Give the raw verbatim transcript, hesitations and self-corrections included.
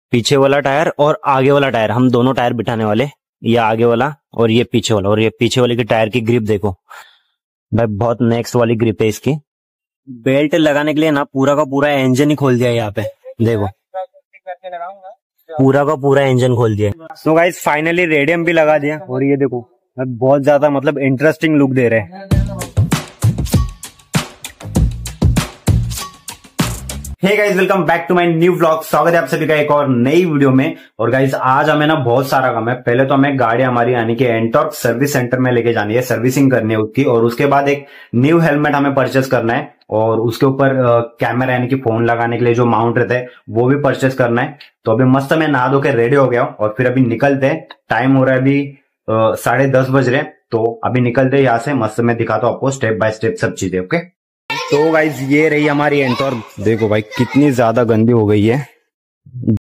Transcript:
पीछे वाला टायर और आगे वाला टायर, हम दोनों टायर बिठाने वाले, ये आगे वाला और ये पीछे वाला। और ये पीछे वाले की टायर की ग्रिप देखो भाई, बहुत नेक्स्ट वाली ग्रिप है इसकी। बेल्ट लगाने के लिए ना पूरा का पूरा इंजन ही खोल दिया यहाँ पे, देखो पूरा का पूरा इंजन खोल दिया। तो गाइस फाइनली रेडियम भी लगा दिया और ये देखो बहुत ज्यादा मतलब इंटरेस्टिंग लुक दे रहे हैं। Hey guys, welcome back to my new vlog. स्वागत है आप सभी का एक और नई वीडियो में। और गाइस आज हमें ना बहुत सारा काम है। पहले तो हमें गाड़ी हमारी यानी कि एंटॉर्क सर्विस सेंटर में लेके जानी है, सर्विसिंग करनी है उसकी। और उसके बाद एक न्यू हेलमेट हमें परचेस करना है और उसके ऊपर कैमरा यानी कि फोन लगाने के लिए जो माउंट रहता है वो भी परचेस करना है। तो अभी मस्त मैं नहा धो के रेडी हो गया हूँ और फिर अभी निकलते हैं। टाइम हो रहा है अभी साढ़े दस बज रहे हैं, तो अभी निकलते हैं यहाँ से। मस्त मैं दिखाता हूँ आपको स्टेप बाय स्टेप सब चीजें। ओके, तो गाइज ये रही हमारी एंटॉर्क। देखो भाई कितनी ज्यादा गंदी हो गई है।